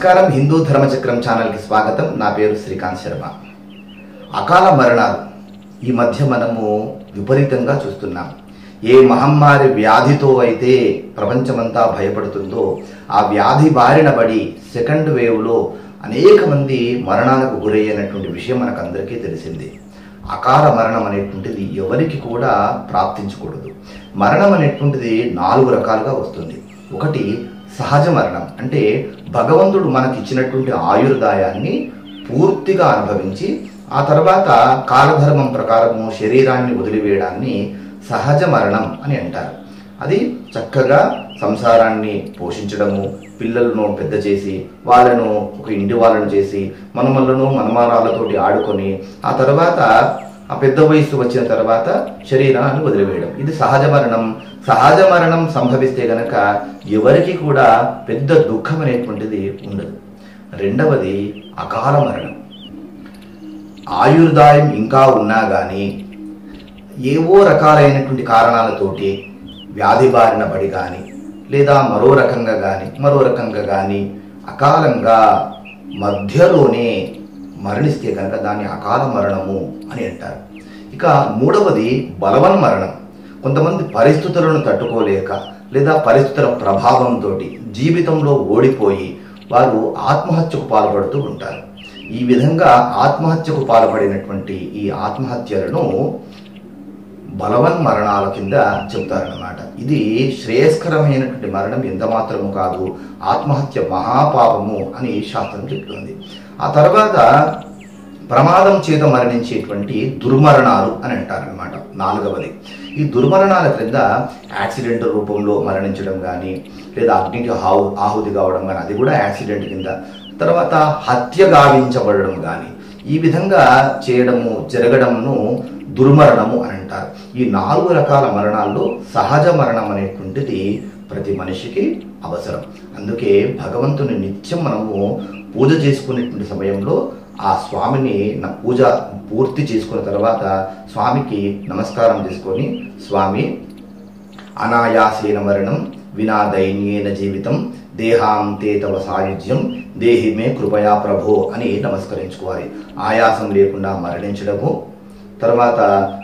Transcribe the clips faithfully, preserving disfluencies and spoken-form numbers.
నమస్కారం. హిందూ ధర్మచక్రం ఛానల్కి స్వాగతం. నా పేరు శ్రీకాంత్ శర్మ. అకాల మరణాలు ఈ మధ్య మనము విపరీతంగా చూస్తున్నాం. ఏ మహమ్మారి వ్యాధితో అయితే ప్రపంచమంతా భయపడుతుందో ఆ వ్యాధి బారిన పడి సెకండ్ వేవ్లో అనేక మంది మరణాలకు గురయ్యేటువంటి విషయం మనకందరికీ తెలిసిందే. అకాల మరణం అనేటువంటిది ఎవరికి కూడా ప్రాప్తించకూడదు. మరణం అనేటువంటిది నాలుగు రకాలుగా వస్తుంది. ఒకటి సహజ మరణం, అంటే భగవంతుడు మనకి ఇచ్చినటువంటి ఆయుర్దాయాన్ని పూర్తిగా అనుభవించి ఆ తర్వాత కాలధర్మం ప్రకారము శరీరాన్ని వదిలివేయడాన్ని సహజ మరణం అని అంటారు. అది చక్కగా సంసారాన్ని పోషించడము, పిల్లలను పెద్ద చేసి వాళ్ళను ఒక ఇంటి వాళ్ళను చేసి మనమల్లను మనమారాలతోటి ఆడుకొని ఆ తర్వాత ఆ పెద్ద వయసు వచ్చిన తర్వాత శరీరాన్ని వదిలివేయడం, ఇది సహజ మరణం. సహజ మరణం సంభవిస్తే గనక ఎవరికి కూడా పెద్ద దుఃఖం అనేటువంటిది ఉండదు. రెండవది అకాల మరణం. ఆయుర్దాయం ఇంకా ఉన్నా కానీ ఏవో రకాలైనటువంటి కారణాలతోటి వ్యాధి బారిన పడి కానీ లేదా మరో రకంగా కానీ మరో రకంగా కానీ అకాలంగా మధ్యలోనే మరణిస్తే కనుక దాన్ని అకాల మరణము అని అంటారు. ఇక మూడవది బలవన్ మరణం. కొంతమంది పరిస్థితులను తట్టుకోలేక లేదా పరిస్థితుల ప్రభావంతో జీవితంలో ఓడిపోయి వారు ఆత్మహత్యకు పాల్పడుతూ ఉంటారు. ఈ విధంగా ఆత్మహత్యకు పాల్పడినటువంటి ఈ ఆత్మహత్యలను బలవన్ మరణాల కింద చెబుతారన్నమాట. ఇది శ్రేయస్కరమైనటువంటి మరణం ఎంత మాత్రము కాదు, ఆత్మహత్య మహాపాపము అని శాస్త్రం చెప్తుంది. ఆ తర్వాత ప్రమాదం చేత మరణించేటువంటి దుర్మరణాలు అని అంటారనమాట. నాలుగవది ఈ దుర్మరణాల క్రింద యాక్సిడెంట్ రూపంలో మరణించడం కానీ లేదా అగ్నికి ఆహు ఆహుతి కావడం కానీ అది కూడా యాక్సిడెంట్ కింద, తర్వాత హత్య గావించబడడం కానీ ఈ విధంగా చేయడము జరగడంను దుర్మరణము అని అంటారు. ఈ నాలుగు రకాల మరణాల్లో సహజ మరణం అనేటువంటిది ప్రతి మనిషికి అవసరం. అందుకే భగవంతుని నిత్యం మనము పూజ చేసుకునేటువంటి సమయంలో ఆ స్వామిని నా పూజ పూర్తి చేసుకున్న తర్వాత స్వామికి నమస్కారం చేసుకొని, స్వామి అనాయాసేన మరణం వినా దైన్యేన జీవితం దేహాంతే తవ సాయుధ్యం దేహి మే కృపయా ప్రభో అని నమస్కరించుకోవాలి. ఆయాసం లేకుండా మరణించడము, తర్వాత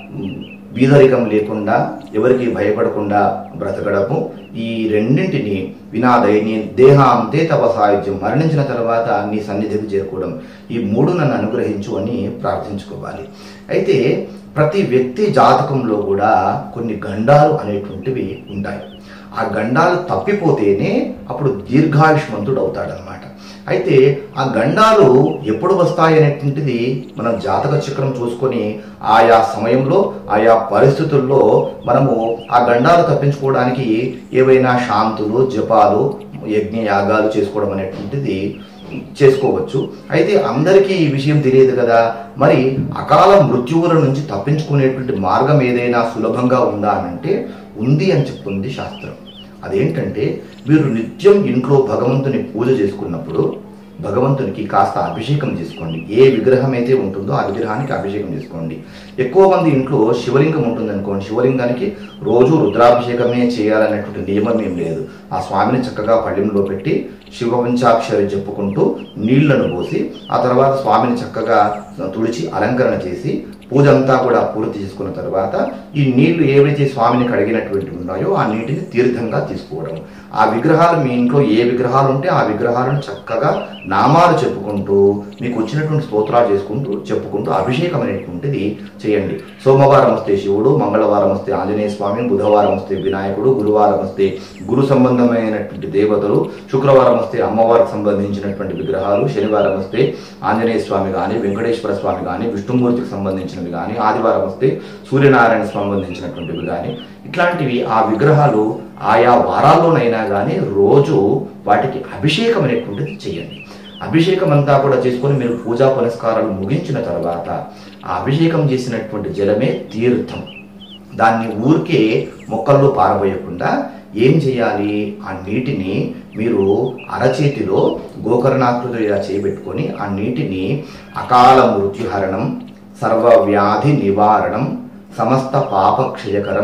బీదరికం లేకుండా ఎవరికి భయపడకుండా బ్రతకడము, ఈ రెండింటిని వినా దైన్య దేహాంతే తవ సాయుధ్యం మరణించిన తర్వాత నీ సన్నిధికి చేరుకోవడం, ఈ మూడు నన్ను అనుగ్రహించు అని ప్రార్థించుకోవాలి. అయితే ప్రతి వ్యక్తి జాతకంలో కూడా కొన్ని గండాలు అనేటువంటివి ఉంటాయి. ఆ గండాలు తప్పిపోతేనే అప్పుడు దీర్ఘాయుష్మంతుడు అవుతాడనమాట. అయితే ఆ గండాలు ఎప్పుడు వస్తాయి అనేటువంటిది మనం జాతక చక్రం చూసుకొని ఆయా సమయంలో ఆయా పరిస్థితుల్లో మనము ఆ గండాలు తప్పించుకోవడానికి ఏవైనా శాంతులు జపాలు యజ్ఞ యాగాలు చేసుకోవడం అనేటువంటిది చేసుకోవచ్చు. అయితే అందరికీ ఈ విషయం తెలియదు కదా. మరి అకాల మృత్యువుల నుంచి తప్పించుకునేటువంటి మార్గం ఏదైనా సులభంగా ఉందా అనంటే ఉంది అని చెప్తుంది శాస్త్రం. అదేంటంటే మీరు నిత్యం ఇంట్లో భగవంతుని పూజ చేసుకున్నప్పుడు భగవంతునికి కాస్త అభిషేకం చేసుకోండి. ఏ విగ్రహం అయితే ఉంటుందో ఆ విగ్రహానికి అభిషేకం చేసుకోండి. ఎక్కువ మంది ఇంట్లో శివలింగం ఉంటుంది అనుకోండి, శివలింగానికి రోజు రుద్రాభిషేకమే చేయాలనేటువంటి నియమం ఏం లేదు. ఆ స్వామిని చక్కగా పళ్ళెంలో పెట్టి శివ పంచాక్షరి చెప్పుకుంటూ నీళ్లను పోసి ఆ తర్వాత స్వామిని చక్కగా తుడిచి అలంకరణ చేసి పూజ అంతా కూడా పూర్తి చేసుకున్న తర్వాత ఈ నీళ్లు ఏవైతే స్వామిని కడిగినటువంటి ఉన్నాయో ఆ నీటిని తీర్థంగా తీసుకోవడం. ఆ విగ్రహాలు మీ ఇంట్లో ఏ విగ్రహాలు ఉంటే ఆ విగ్రహాలను చక్కగా నామాలు చెప్పుకుంటూ మీకు వచ్చినటువంటి స్తోత్రాలు చేసుకుంటూ చెప్పుకుంటూ అభిషేకం అనేటువంటిది చేయండి. సోమవారం వస్తే శివుడు, మంగళవారం వస్తే ఆంజనేయ స్వామి, బుధవారం వస్తే వినాయకుడు, గురువారం వస్తే గురు సంబంధమైనటువంటి దేవతలు, శుక్రవారం వస్తే అమ్మవారికి సంబంధించినటువంటి విగ్రహాలు, శనివారం వస్తే ఆంజనేయ స్వామి కానీ వెంకటేశ్వర స్వామి కానీ విష్ణుమూర్తికి సంబంధించినవి కానీ, ఆదివారం వస్తే సూర్యనారాయణ సంబంధించినటువంటివి కానీ, ఇట్లాంటివి ఆ విగ్రహాలు ఆయా వారాల్లోనైనా కానీ రోజు వాటికి అభిషేకం అనేటువంటిది చేయండి. అభిషేకం అంతా కూడా చేసుకొని మీరు పూజా పునస్కారాలు ముగించిన తర్వాత ఆ అభిషేకం చేసినటువంటి జలమే తీర్థం. దాన్ని ఊరికే మొక్కల్లో పారబోయకుండా ఏం చేయాలి, ఆ నీటిని మీరు అరచేతిలో గోకర్ణాకృతిలో ఇలా చేయబెట్టుకొని ఆ నీటిని అకాల మృత్యుహరణం, సర్వవ్యాధి నివారణం, సమస్త పాపక్షయకరం,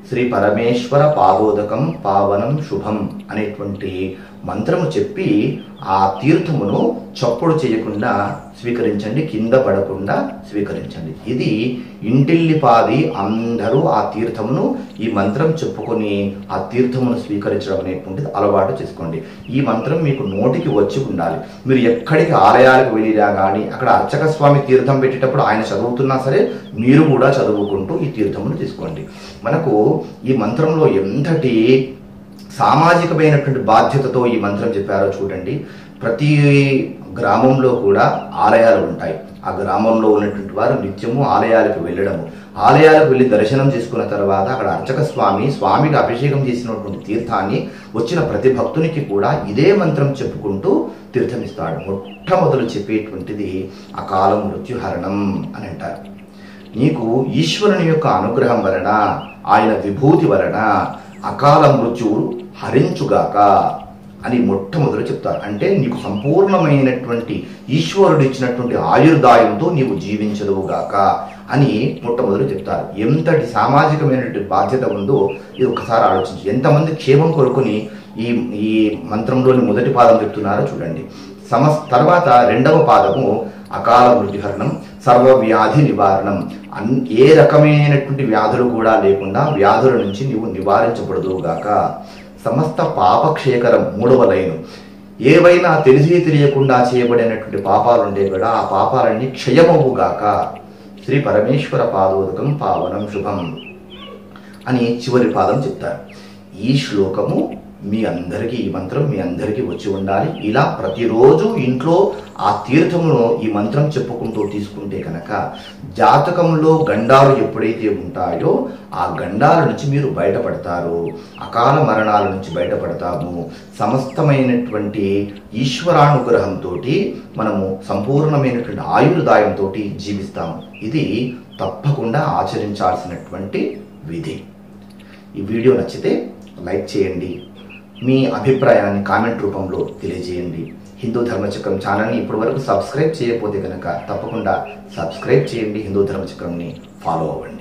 శ్రీ పరమేశ్వర పాదోదకం పావనం శుభం అనేటువంటి మంత్రము చెప్పి ఆ తీర్థమును చప్పుడు చేయకుండా స్వీకరించండి, కింద పడకుండా స్వీకరించండి. ఇది ఇంటిల్లిపాది అందరూ ఆ తీర్థమును ఈ మంత్రం చెప్పుకొని ఆ తీర్థమును స్వీకరించడం అనేటువంటిది అలవాటు చేసుకోండి. ఈ మంత్రం మీకు నోటికి వచ్చి ఉండాలి. మీరు ఎక్కడికి ఆలయాలకు వెళ్ళినా కానీ అక్కడ అర్చక స్వామి తీర్థం పెట్టేటప్పుడు ఆయన చదువుతున్నా సరే మీరు కూడా చదువుకుంటూ ఈ తీర్థమును తీసుకోండి. మనకు ఈ మంత్రంలో ఎంతటి సామాజికమైనటువంటి బాధ్యతతో ఈ మంత్రం చెప్పారో చూడండి. ప్రతి గ్రామంలో కూడా ఆలయాలు ఉంటాయి. ఆ గ్రామంలో ఉన్నటువంటి వారు నిత్యము ఆలయాలకు వెళ్ళడము, ఆలయాలకు వెళ్ళి దర్శనం చేసుకున్న తర్వాత అక్కడ అర్చక స్వామి స్వామికి అభిషేకం చేసినటువంటి తీర్థాన్ని వచ్చిన ప్రతి భక్తునికి కూడా ఇదే మంత్రం చెప్పుకుంటూ తీర్థమిస్తాడు. మొట్టమొదలు చెప్పేటువంటిది అకాల మృత్యుహరణం అని అంటారు. నీకు ఈశ్వరుని యొక్క అనుగ్రహం వలన, ఆయన విభూతి వలన అకాల మృత్యువు హరించుగాక అని మొట్టమొదలు చెప్తారు. అంటే నీకు సంపూర్ణమైనటువంటి ఈశ్వరుడు ఇచ్చినటువంటి ఆయుర్దాయంతో నీవు జీవించదువుగాక అని మొట్టమొదలు చెప్తారు. ఎంతటి సామాజికమైనటువంటి బాధ్యత ఉందో ఇది ఒకసారి ఆలోచించి ఎంతమంది క్షేమం కోరుకుని ఈ ఈ మంత్రంలోని మొదటి పాదం చెప్తున్నారో చూడండి. సమస్ తర్వాత రెండవ పాదము అకాల మృత్యుహరణం సర్వవ్యాధి నివారణం. అన్ ఏ రకమైనటువంటి వ్యాధులు కూడా లేకుండా వ్యాధుల నుంచి నీవు నివారించబడదువుగాక. సమస్త పాపక్షేకరం మూడవ లైను. ఏవైనా తెలిసి తెలియకుండా చేయబడినటువంటి పాపాలు ఉంటే కూడా ఆ పాపాలన్నీ క్షయమవుగాక. శ్రీ పరమేశ్వర పాదోదకం పావనం శుభం అని చివరి పాదం చెప్తారు. ఈ శ్లోకము మీ అందరికీ, ఈ మంత్రం మీ అందరికీ వచ్చి ఉండాలి. ఇలా ప్రతిరోజు ఇంట్లో ఆ తీర్థమును ఈ మంత్రం చెప్పుకుంటూ తీసుకుంటే కనుక జాతకంలో గండాలు ఎప్పుడైతే ఉంటాయో ఆ గండాల నుంచి మీరు బయటపడతారు, అకాల మరణాల నుంచి బయటపడతాము. సమస్తమైనటువంటి ఈశ్వరానుగ్రహంతో మనము సంపూర్ణమైనటువంటి ఆయుర్దాయంతో జీవిస్తాము. ఇది తప్పకుండా ఆచరించాల్సినటువంటి విధి. ఈ వీడియో నచ్చితే లైక్ చేయండి, మీ అభిప్రాయాన్ని కామెంట్ రూపంలో తెలియజేయండి. హిందూ ధర్మచక్రం ఛానల్ని ఇప్పటి వరకు సబ్స్క్రైబ్ చేయకపోతే కనుక తప్పకుండా సబ్స్క్రైబ్ చేయండి. హిందూ ధర్మచక్రంని ఫాలో అవ్వండి.